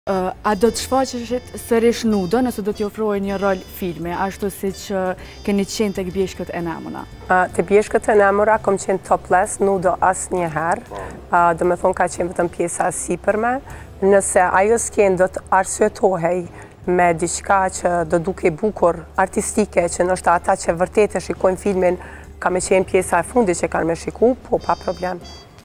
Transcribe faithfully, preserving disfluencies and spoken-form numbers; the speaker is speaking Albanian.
A do të shfaqeshit sërish nudo nëse do t'ju ofrojë një rol filmi, ashtu si që keni qenë të bjeshkët e namura? Të bjeshkët e namura kom qenë topless, nudo asë njëherë, do me thonë ka qenë vetëm pjesa sipërme. Nëse ajo skenë do të arsyetohej me diçka që do duke bukur, artistike, që nështë ata që vërtet e shikojnë filmin, ka me qenë pjesa e fundi që kanë me shiku, po pa problem.